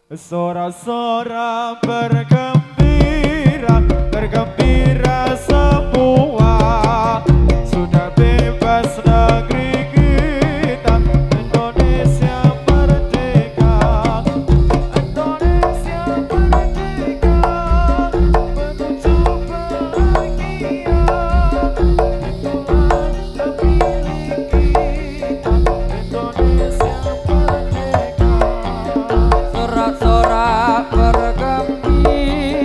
Sorak-sorak bergembira, bergembira semua. Sudah bebas negeri kita, Indonesia merdeka. Indonesia merdeka, menuju bahagia. Itulah milik kita, Indonesia merdeka. Sorak-sorak bergembira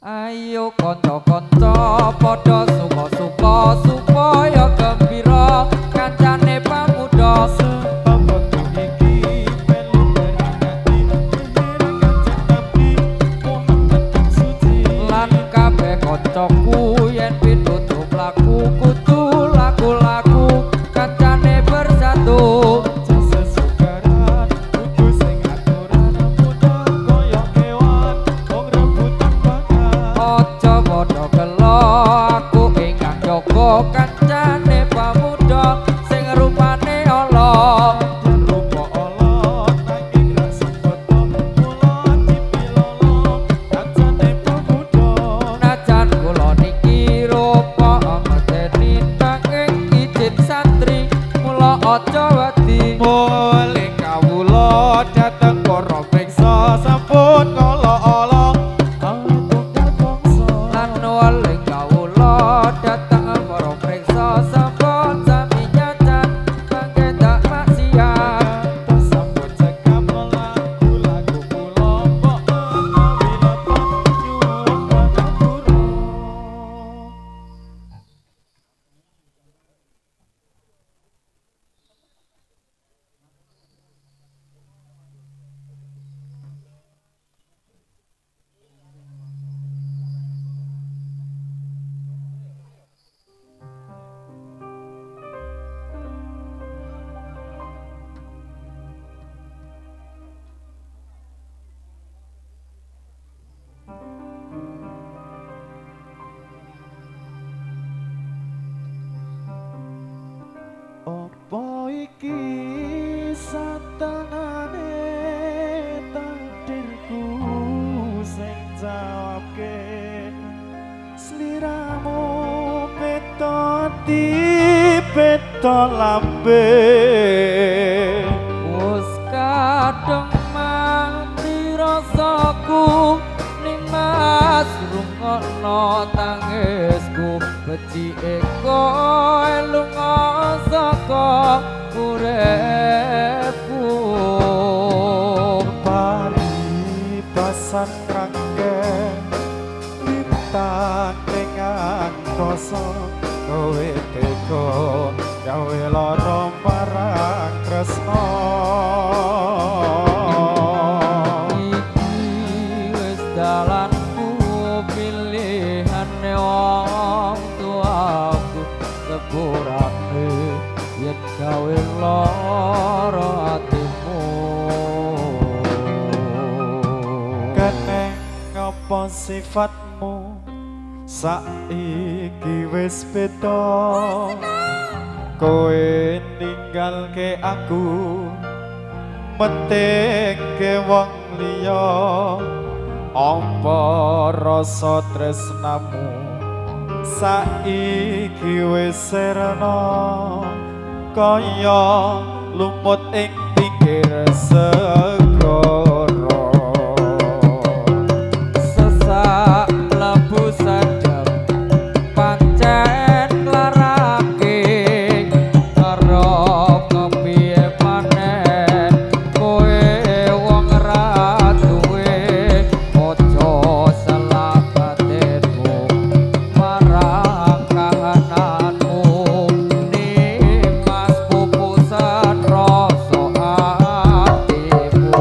Ayo kanca-kanca padha suka-suka supaya gembira kancane pamuda sebab waktu iki melu beringati kanjeng Nabi Muhammad kang suci lan kabeh kancaku yen pitutup laku kudu laku-laku kancane bersatu jasa sukaran kudu sing aturan muda koyo kewan wong rebutan pangan aja padha gelo aku ingkang jaga kancane pamuda sing rupane ala dan rupa Allah nanging ra semboto mula dipilolo kancane pemuda najan kula niki rupa medeni nanging izin santri mula aja wedi mulih kawula dateng para priksa sampun ngolo-olo tunggal bangsa lan wale kawula dateng para priksa sampun sami nyacan mangke tak maksiat terus sampun cekap lagu-lagu kula mbok menawi napa nyuwun pangapura. Apa iki satenane takdirku sing jawabke sliramu beto ati beto lambe wis kadung mati rasaku nimas rungokno tangisku becike koe lunga saka uripku pari pasan rangke lintang dengan koso kowe teko gawe lara marang tresno iki wis dalanku pilihane wong tuaku sepurane yen gawe lara atimu keneng apa sifatmu saiki wis beda kowe ninggalke aku meteke wong liya apa rasa tresnamu saiki wis serana kaya lumut ing pinggir segara sesak lebu sadap pancen larake karo kepiye maneh kowe wong ra duwe aja salah batinmu marang kahananmu nimas pupusan rasa atimu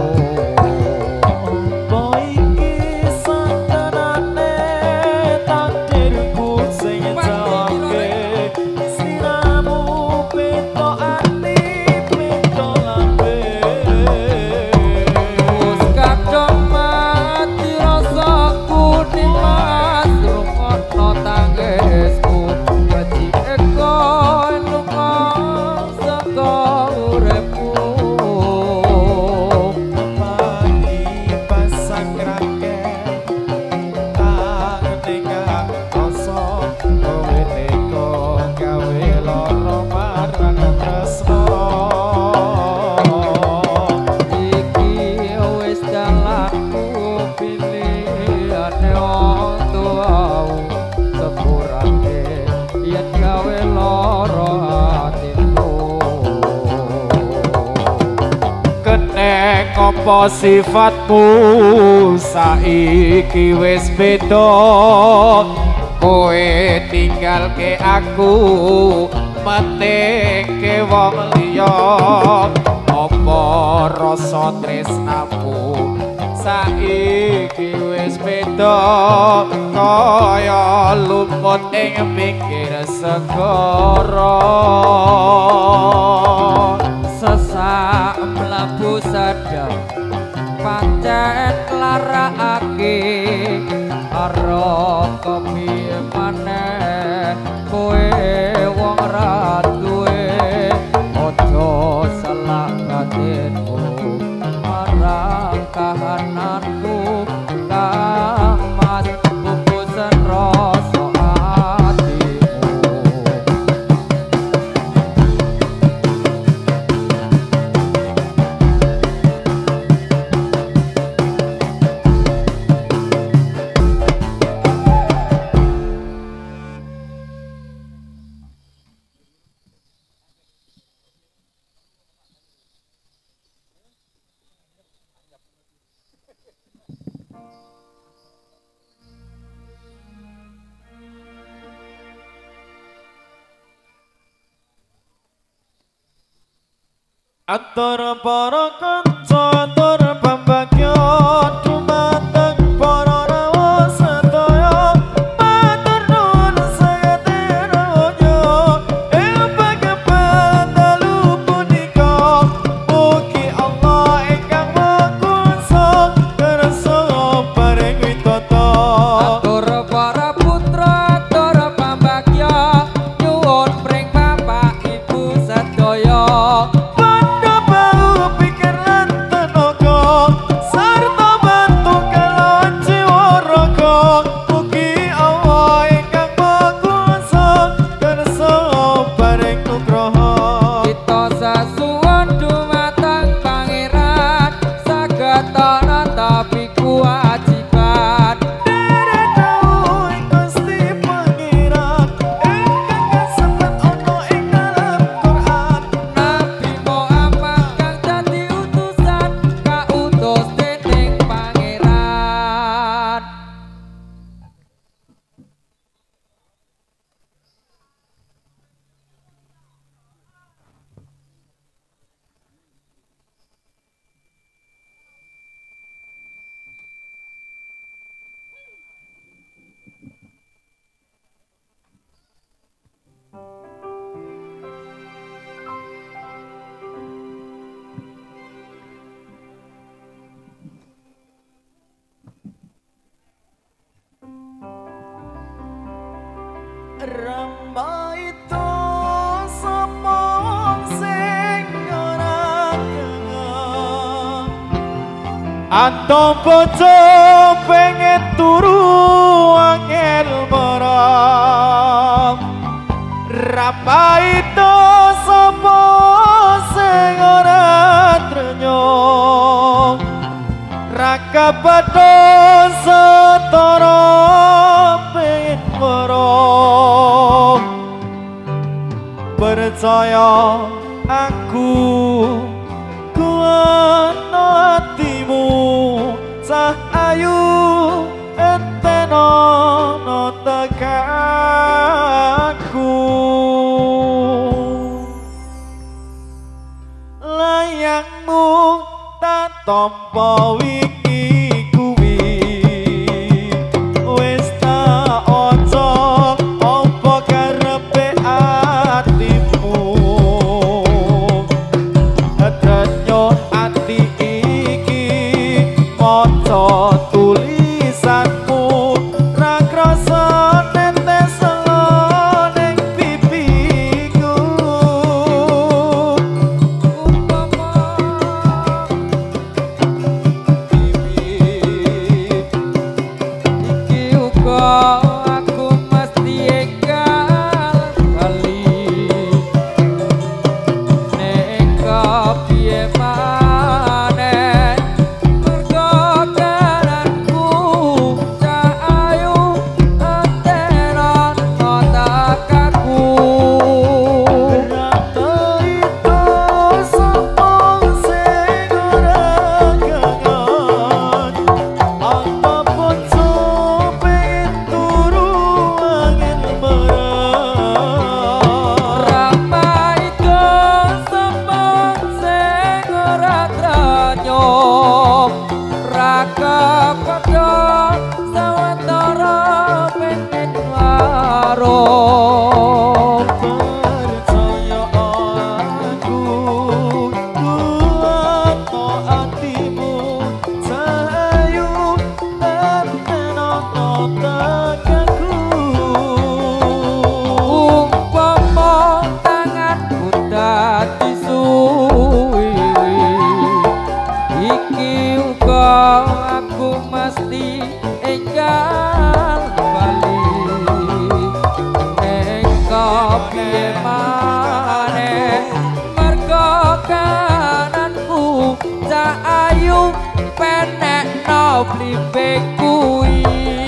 apa sifatmu saiki wis beda kowe tinggalke aku meteke wong liya apa rasa tresnamu saiki wis beda kaya lumut ing pinggir segara sesak mlebu sedep pancen larakake karo kepiye maneh kowe wong ra duwe aja salah batinmu marang kahananku kang mas kukusen rasa atimu. Antara para kanca antara pambagya dumateng para rawa sedaya matur nuwun sayate raja ing pagepan dalu punika mugi Allah ingkang makusa kersa paring witata. Atur para putra atur pambagya nyuwun pring bapak ibu sedaya Ramba itu sapa sing ora kenal Ato bojo pengen turu angel marang Ramba itu sapa sing ora trenyong Raka badan setara pengen marang Percaya aku kuat hatimu cah ayu enteno no tekanku layangmu tak tompo wingi kuwi wis tak ojo apa karepe atimu Adranyo ati iki maca tulisanmu ra krasa netes ning pipiku blimbing kuwi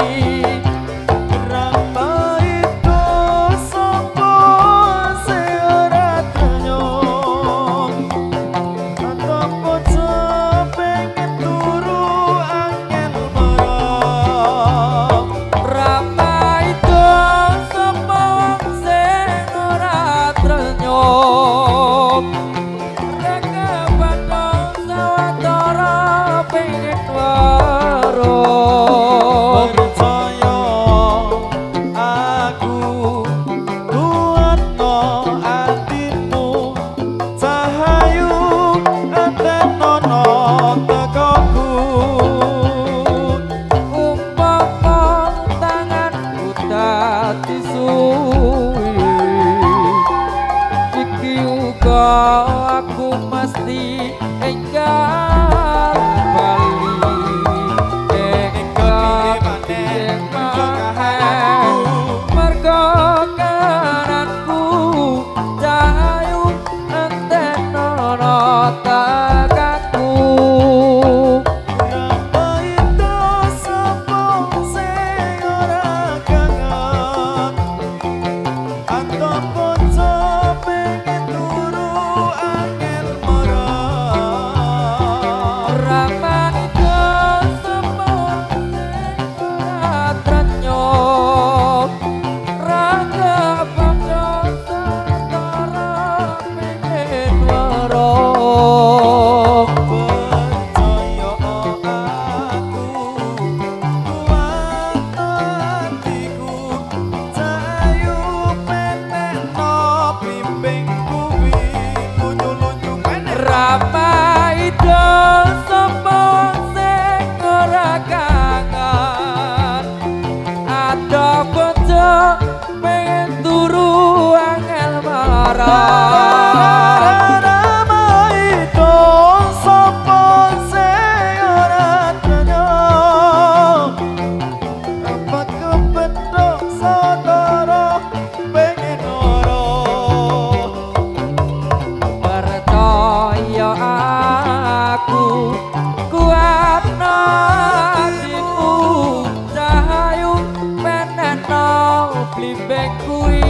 aku mesti enggal bali mergo kananku cahayu enteno tekaku apa itu sapa sing ora kangen atau ponco pengen turu angin marah rama itu sapa sing ora trenyo raga bangga antara pengen weruh percaya aku kuat hatiku cahayu penekno blimbing kuwi lunyu-lunyu meneh rama itu sapa sing ora kangen ada bojo pengen turu angel marah Rama itu sapa sing ora trenyo apa kepethuk saudara pengen ora percaya aku kuat nasimu cahayu meneno blimbing kuwi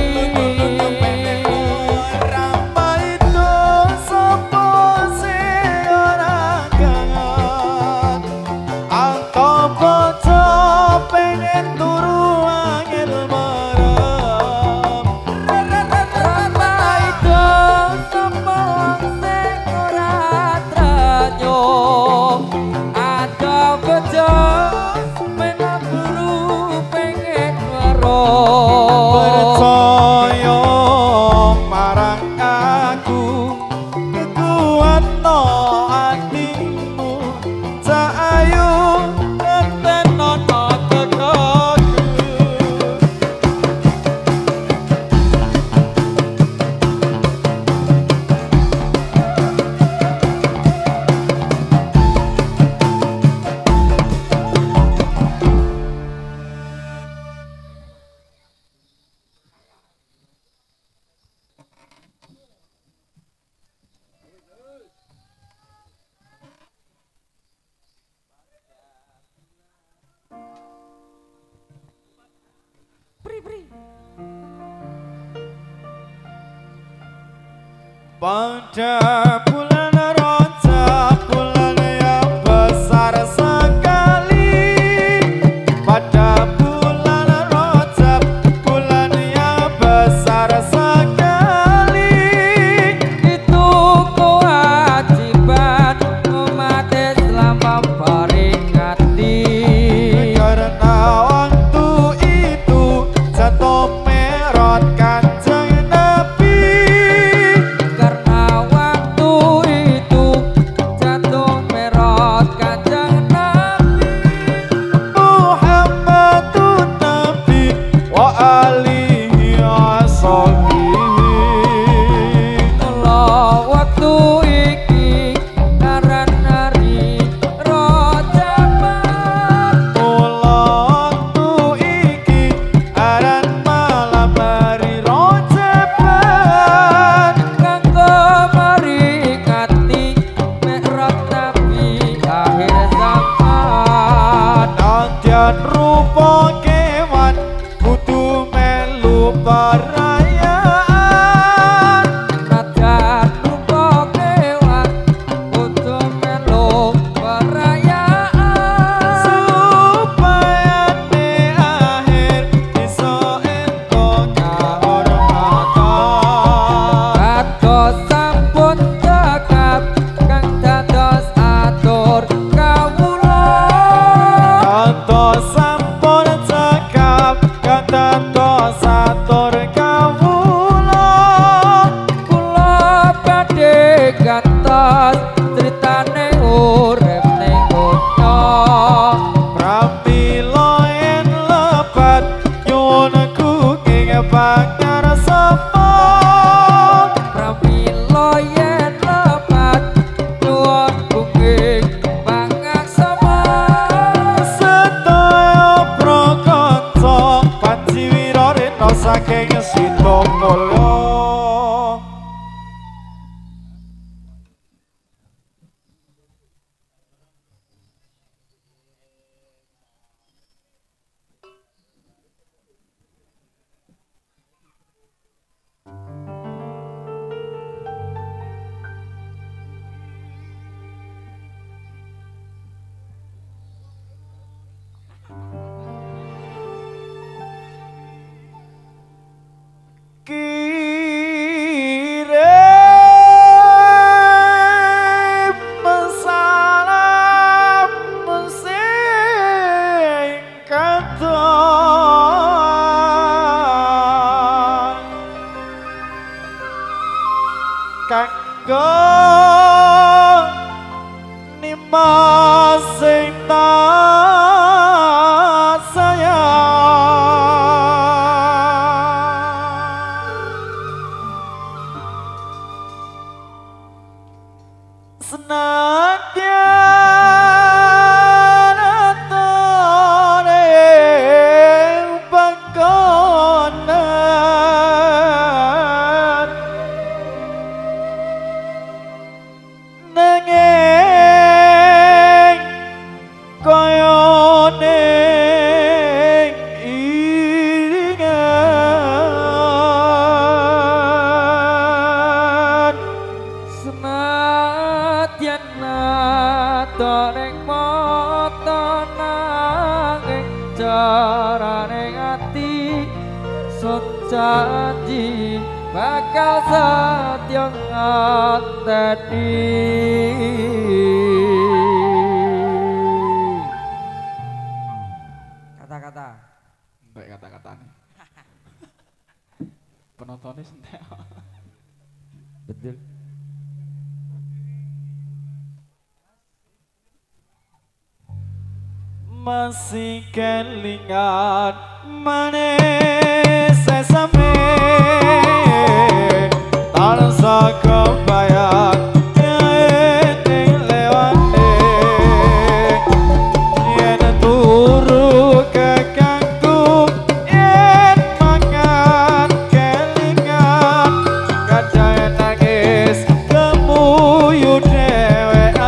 Rama itu sapa sing ora kangen atau bojo pengen turu angin marem rama itu sapa sing ora trenyo ada bojo menaburu pengen weruh percaya marang aku kekuatno atimu cahayu ketenono tekaku pada bulan Rajab bulan yang besar sekali pada bulan Rajab bulan yang besar sekali itu kewajiban umat Islam memperingati karena waktu itu jatuh merot kanjeng Nabi karena waktu pas critane urip ning donya pramila yen lepat nyuwun kuking pangarsa pramila yen lepat nyuwun kuking pangaksama sedaya prakanca panjiwira rena saking Sita Mulya. Kanggo nimas sing tak sayang senadyan atone panggonan nanging kaya ning iringan senadyan natoning mata nanging carane ati sun janji bakal setya ngateni kata-kata baik kata-katane penontonnya sentek betul masih kelingan manis sesame tarsa kebayang ning lewate yen turu kakangku yen mangan kelingan kadang nangis kemuyu dhewean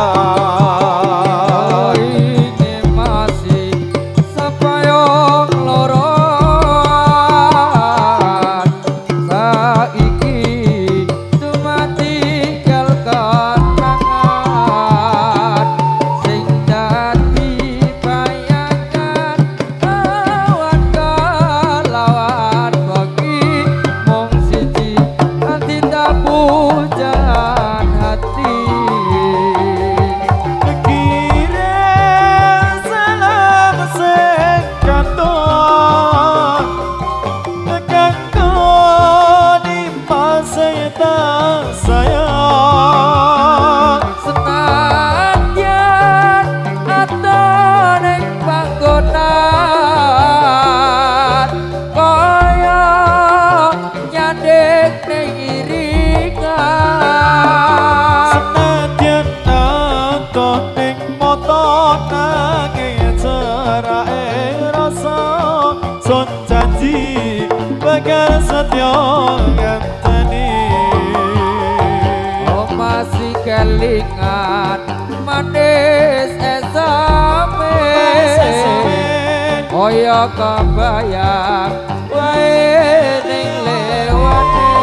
bakal setya ngenteni oh masih kelingan manis esame kaya kebayang wae ning lewate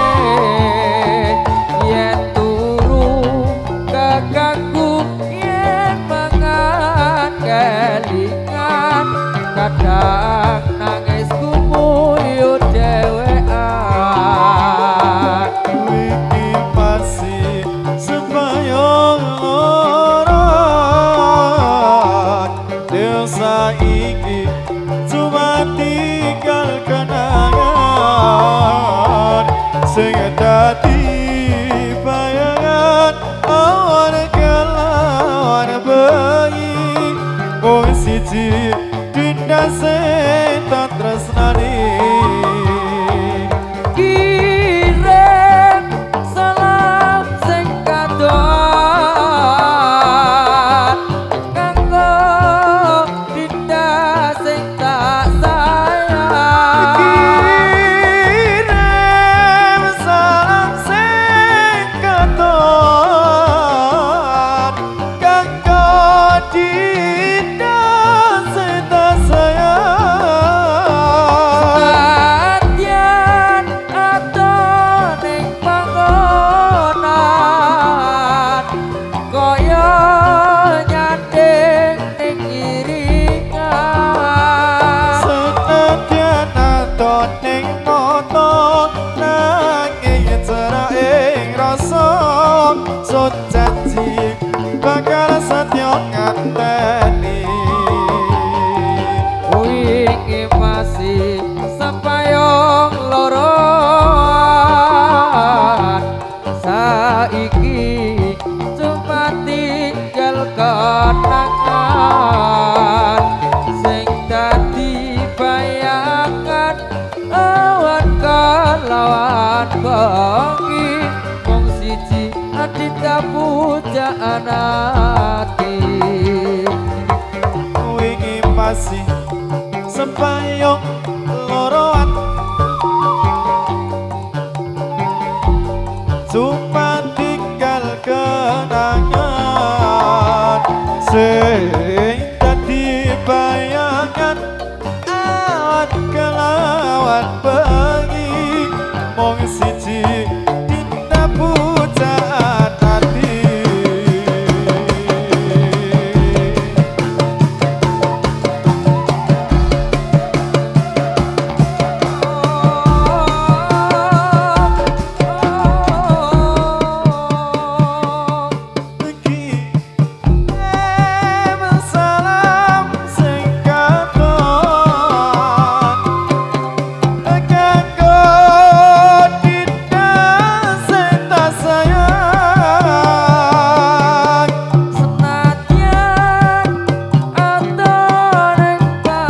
yen turu kakangku yen mangan kelingan kadang nangis kumuyu dhewean iki pasti sembayang ora desa iki cuma tinggalkan siji dinda sing tak tresnani kirim salam sing kadon kanggo dinda sing tak sayang kirim salam sing kadon kanggo dinda sing tak sayang Adyan ato ning panggonan kaya nyanding ning iringan senadyan aton ning mata nanging cerak ing rasa sun janji bakal setya nganteni wingi masih sepayung loroan saiki cuma tinggal kenangan sing dadi bayangan awan kelawan bengi wong siji adita pujaan ati wingi masih sepayung loroan cuma tinggal kenangan sing dadi bayangan awan kelawan bengi mong siji dinda pujaan ati salam sing katon kanggo dinda sing tak sayang senadyan ato ning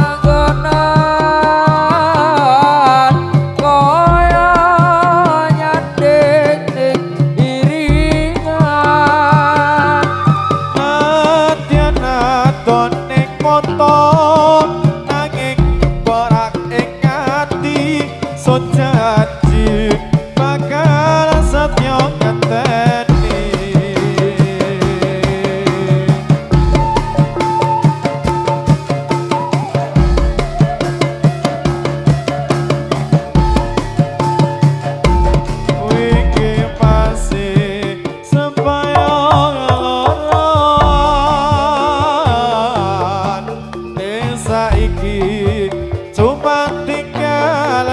panggonan kaya nyanding ning iringan nadyan aton ning mata nanging borak ing ati sun janji bakal setya ngenteni wingi masih sepayung loroan ning saiki cuma tinggal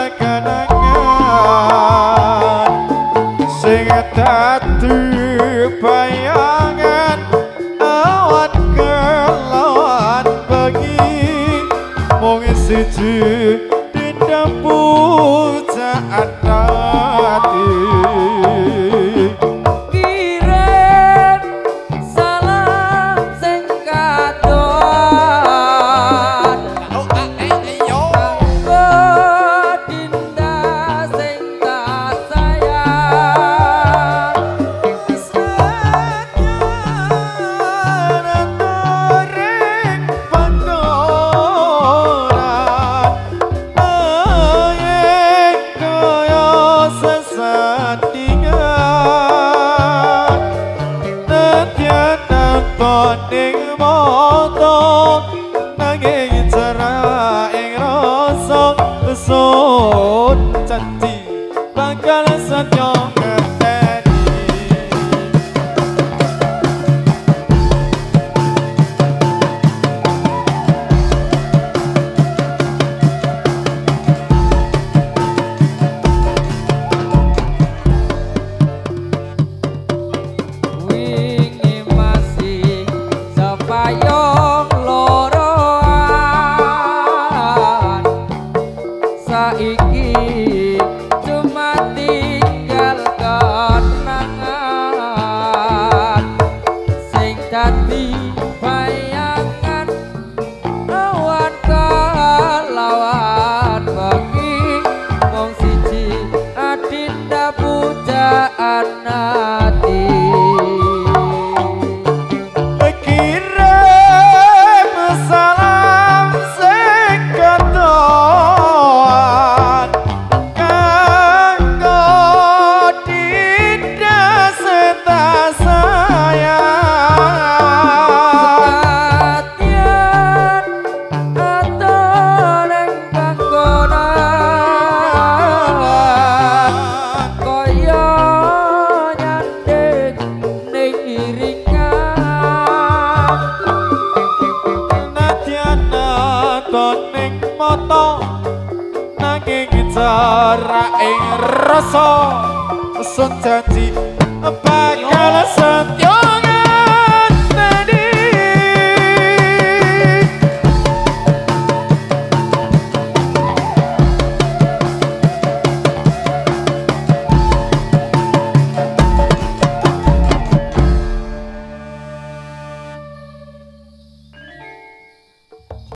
kenangan sing dadi bayangan awan kelawan bengi mung siji dinda pujaan ati kirim salam sing kadon kanggo dinda sing tak sayang senadyan aton ing panggonan ora ing rasa sun janji bakal setya